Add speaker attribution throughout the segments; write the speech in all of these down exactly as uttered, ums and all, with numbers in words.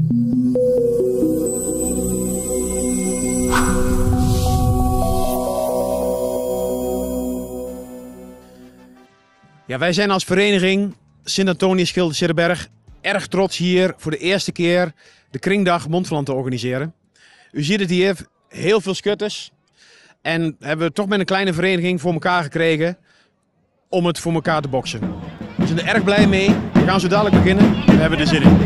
Speaker 1: Ja, wij zijn als vereniging Sint-Antonius Schilde-Sjereberg erg trots hier voor de eerste keer de Kringdag Montferland te organiseren. U ziet het hier, heel veel schutters. En hebben we toch met een kleine vereniging voor elkaar gekregen om het voor elkaar te boksen. We zijn er erg blij mee. We gaan zo dadelijk beginnen. We hebben er zin in.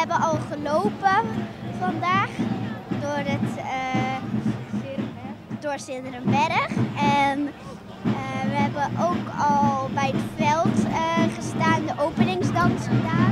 Speaker 2: hebben al gelopen vandaag door het uh, door Zilderenberg. En uh, we hebben ook al bij het veld uh, gestaan, de openingsdans gedaan.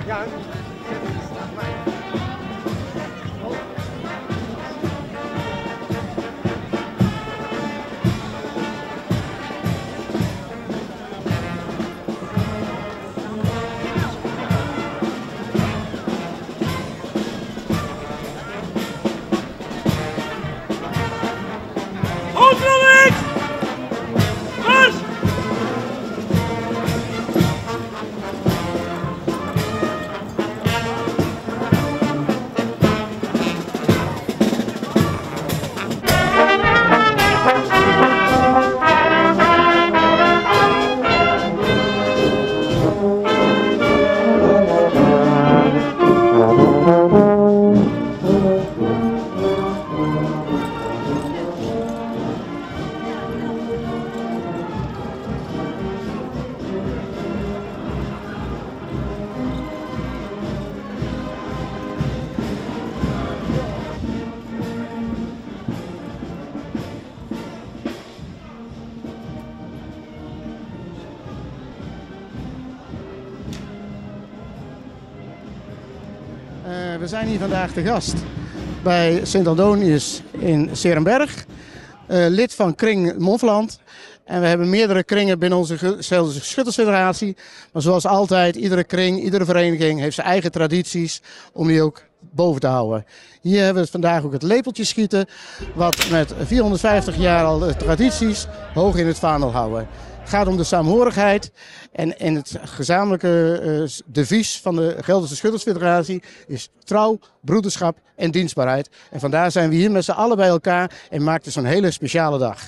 Speaker 1: Ja.
Speaker 3: Uh, we zijn hier vandaag te gast bij Sint Antonius in 's Heerenberg, uh, lid van Kring Montferland. En we hebben meerdere kringen binnen onze schuttersfederatie. Maar zoals altijd, iedere kring, iedere vereniging heeft zijn eigen tradities om die ook boven te houden. Hier hebben we vandaag ook het lepeltje schieten, wat met vierhonderdvijftig jaar al de tradities hoog in het vaandel houden. Het gaat om de saamhorigheid en, en het gezamenlijke uh, devies van de Gelderse Schuttersfederatie is trouw, broederschap en dienstbaarheid. En vandaar zijn we hier met z'n allen bij elkaar en maakt het zo'n hele speciale dag.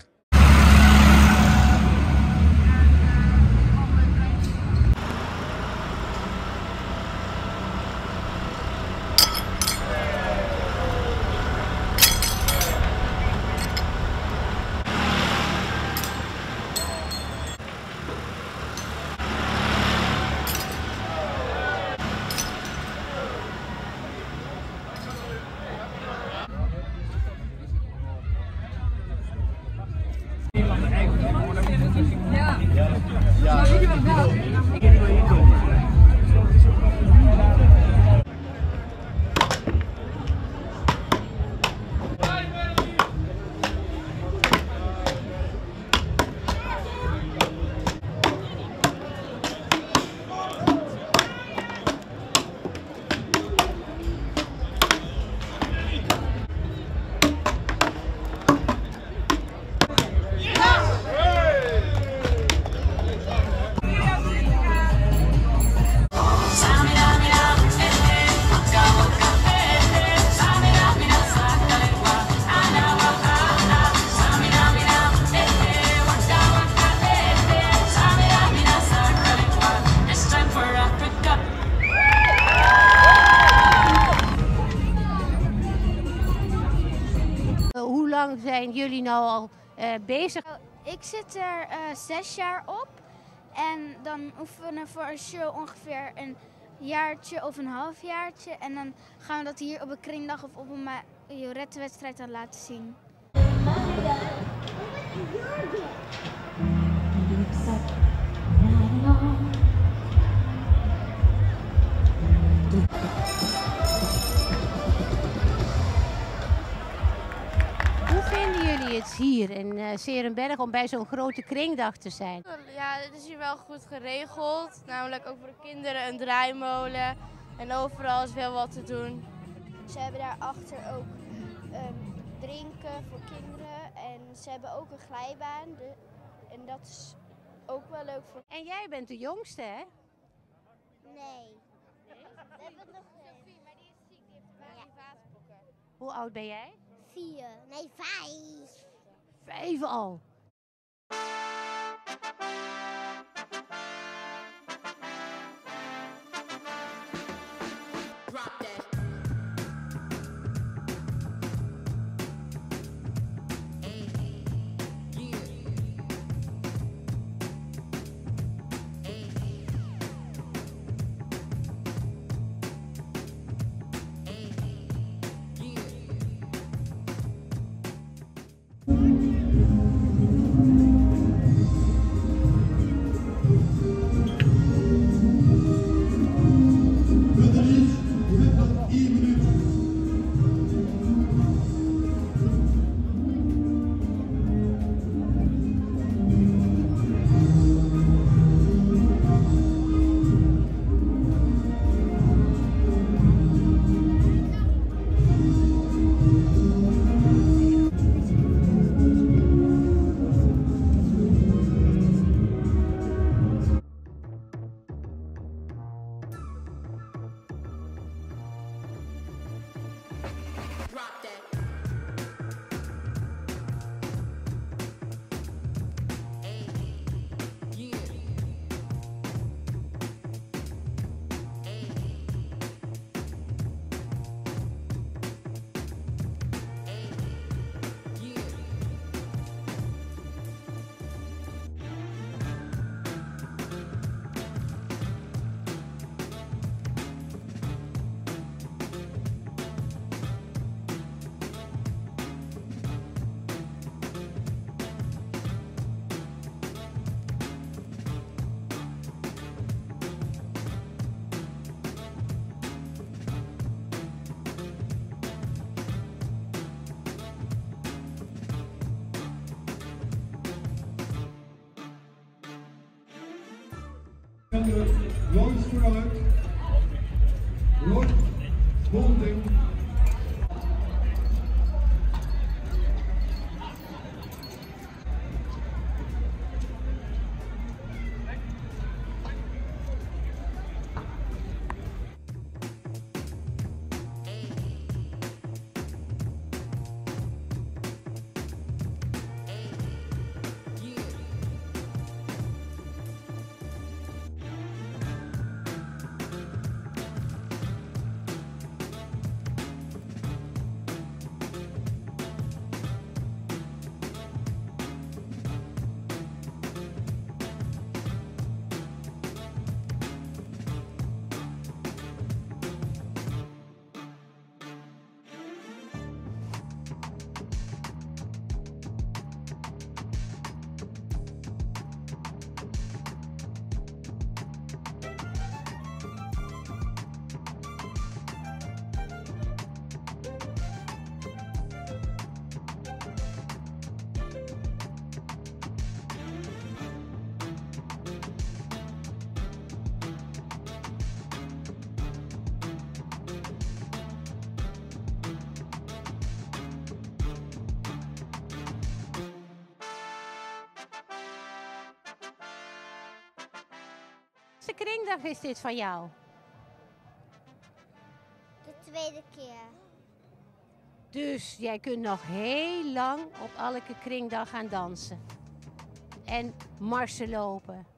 Speaker 4: Hoe lang zijn jullie nou al uh, bezig?
Speaker 2: Ik zit er uh, zes jaar op en dan oefenen we voor een show ongeveer een jaartje of een halfjaartje. En dan gaan we dat hier op een kringdag of op een majorettenwedstrijd dan laten zien.
Speaker 4: Het hier in uh, 's Heerenberg om bij zo'n grote kringdag te zijn?
Speaker 5: Ja, het is hier wel goed geregeld. Namelijk ook voor de kinderen een draaimolen en overal is wel wat te doen.
Speaker 2: Ze hebben daarachter ook um, drinken voor kinderen en ze hebben ook een glijbaan. De, en dat is ook wel leuk voor.
Speaker 4: En jij bent de jongste, hè?
Speaker 2: Nee. Nee? We hebben nog Sophie, maar die is ziek, die heeft een vaatpokken.
Speaker 4: Hoe oud ben jij?
Speaker 2: Vier, nee vijf.
Speaker 4: Vijf al.
Speaker 6: Langs vooruit. Rob Bonting.
Speaker 4: De kringdag is dit van jou?
Speaker 2: De tweede keer.
Speaker 4: Dus jij kunt nog heel lang op elke kringdag gaan dansen. En marsen lopen.